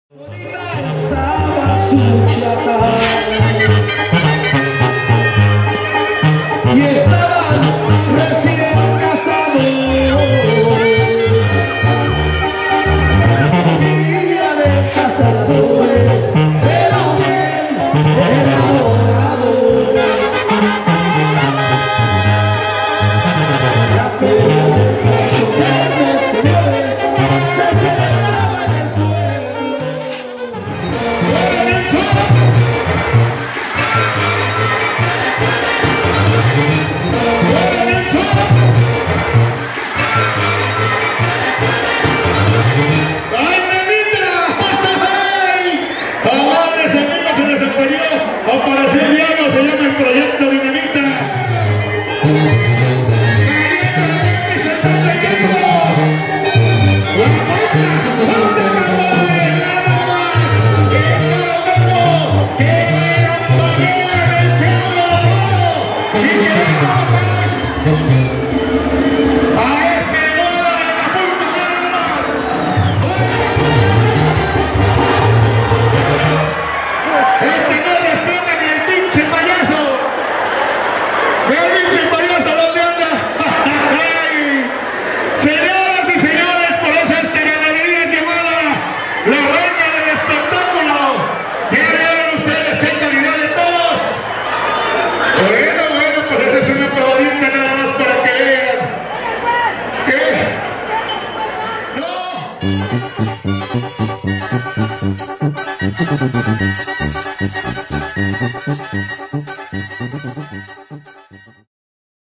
Estaba su chata y estaban recién casados. Día de cazadores, pero bien enamorado. La feria del Paso Verde, señores, se celebraba en el pueblo. Apareció el diablo, se llama el proyecto Dinamita. Señoras y señores, por eso esta ganadería es llamada la reina del espectáculo. Ya vieron ustedes qué calidad de todos. Bueno, pues esta es una probadita nada más para que vean. ¿Qué? No.